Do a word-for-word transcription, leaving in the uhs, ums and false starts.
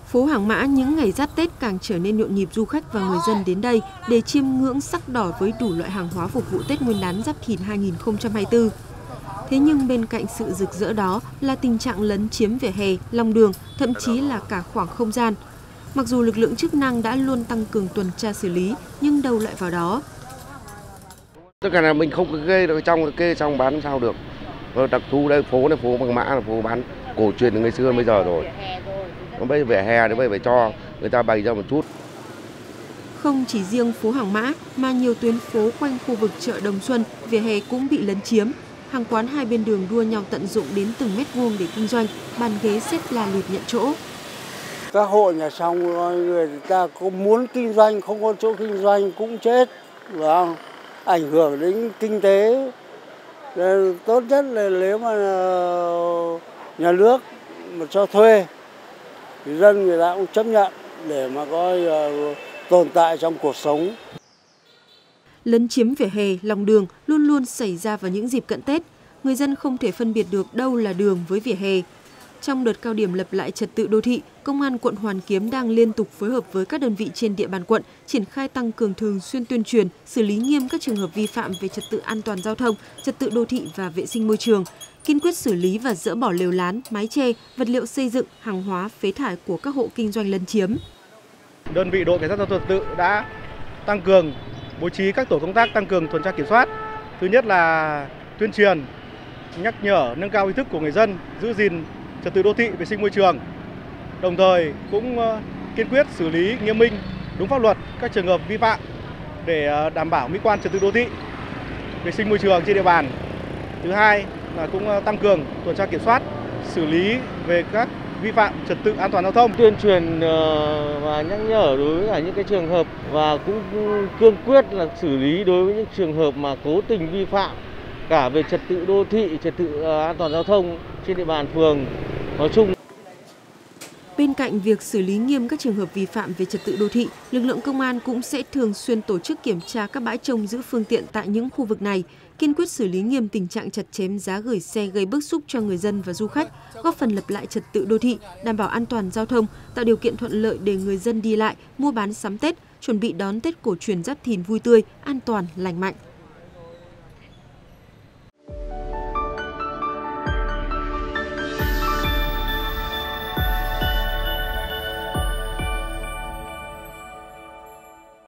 Phố Hàng Mã những ngày giáp Tết càng trở nên nhộn nhịp du khách và người dân đến đây để chiêm ngưỡng sắc đỏ với đủ loại hàng hóa phục vụ Tết Nguyên đán Giáp Thìn hai nghìn không trăm hai mươi tư. Thế nhưng bên cạnh sự rực rỡ đó là tình trạng lấn chiếm vỉa hè, lòng đường, thậm chí là cả khoảng không gian. Mặc dù lực lượng chức năng đã luôn tăng cường tuần tra xử lý, nhưng đâu lại vào đó. Tất cả là mình không kê được trong kê trong bán sao được. Đặc thù đây phố này phố Hàng Mã là phố bán cổ truyền từ ngày xưa bây giờ rồi. Bây giờ vỉa hè thì bây giờ phải cho người ta bày ra một chút. Không chỉ riêng phố Hàng Mã mà nhiều tuyến phố quanh khu vực chợ Đồng Xuân, vỉa hè cũng bị lấn chiếm. Hàng quán hai bên đường đua nhau tận dụng đến từng mét vuông để kinh doanh, bàn ghế xếp la liệt nhận chỗ. Các hộ nhà xong người ta có muốn kinh doanh, không có chỗ kinh doanh cũng chết, và ảnh hưởng đến kinh tế. Nên tốt nhất là nếu mà nhà nước mà cho thuê thì dân người ta cũng chấp nhận để mà coi uh, tồn tại trong cuộc sống. Lấn chiếm vỉa hè, lòng đường luôn luôn xảy ra vào những dịp cận Tết. Người dân không thể phân biệt được đâu là đường với vỉa hè. Trong đợt cao điểm lập lại trật tự đô thị, Công an quận Hoàn Kiếm đang liên tục phối hợp với các đơn vị trên địa bàn quận triển khai tăng cường thường xuyên tuyên truyền, xử lý nghiêm các trường hợp vi phạm về trật tự an toàn giao thông, trật tự đô thị và vệ sinh môi trường, kiên quyết xử lý và dỡ bỏ lều lán, mái che, vật liệu xây dựng, hàng hóa, phế thải của các hộ kinh doanh lấn chiếm. Đơn vị đội cảnh sát giao thông trật tự đã tăng cường bố trí các tổ công tác tăng cường tuần tra kiểm soát. Thứ nhất là tuyên truyền, nhắc nhở, nâng cao ý thức của người dân, giữ gìn trật tự đô thị, vệ sinh môi trường. Đồng thời cũng kiên quyết xử lý nghiêm minh đúng pháp luật các trường hợp vi phạm để đảm bảo mỹ quan trật tự đô thị, vệ sinh môi trường trên địa bàn. Thứ hai là cũng tăng cường tuần tra kiểm soát, xử lý về các vi phạm trật tự an toàn giao thông, tuyên truyền và nhắc nhở đối với cả những cái trường hợp và cũng cương quyết là xử lý đối với những trường hợp mà cố tình vi phạm cả về trật tự đô thị, trật tự an toàn giao thông trên địa bàn phường nói chung. Bên cạnh việc xử lý nghiêm các trường hợp vi phạm về trật tự đô thị, lực lượng công an cũng sẽ thường xuyên tổ chức kiểm tra các bãi trông giữ phương tiện tại những khu vực này, kiên quyết xử lý nghiêm tình trạng chặt chém giá gửi xe gây bức xúc cho người dân và du khách, góp phần lập lại trật tự đô thị, đảm bảo an toàn giao thông, tạo điều kiện thuận lợi để người dân đi lại, mua bán sắm Tết, chuẩn bị đón Tết cổ truyền Giáp Thìn vui tươi, an toàn, lành mạnh.